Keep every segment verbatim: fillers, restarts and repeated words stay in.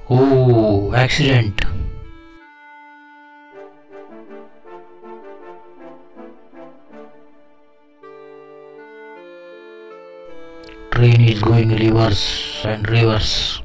Oh, accident. Train is going reverse and reverse.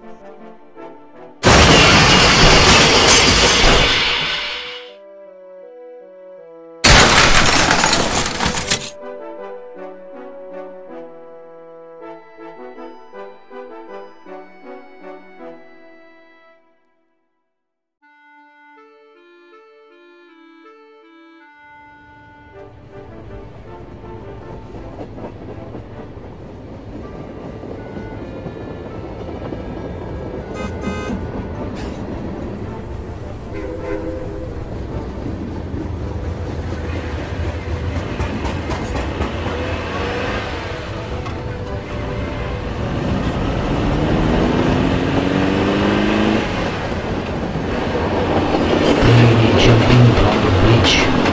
Train is jumping from the bridge.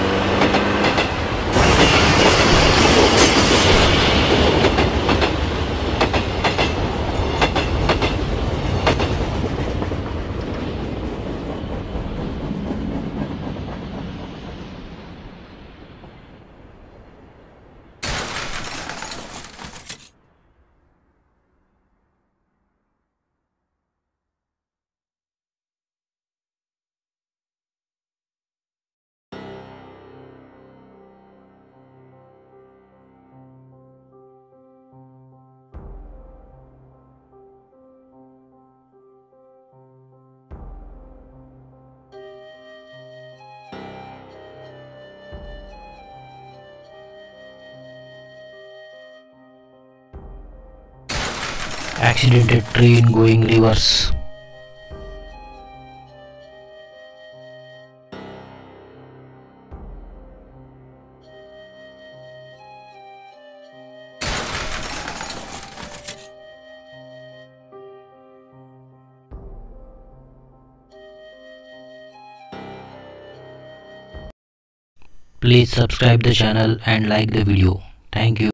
Accidented train going reverse. Please subscribe the channel and like the video. Thank you.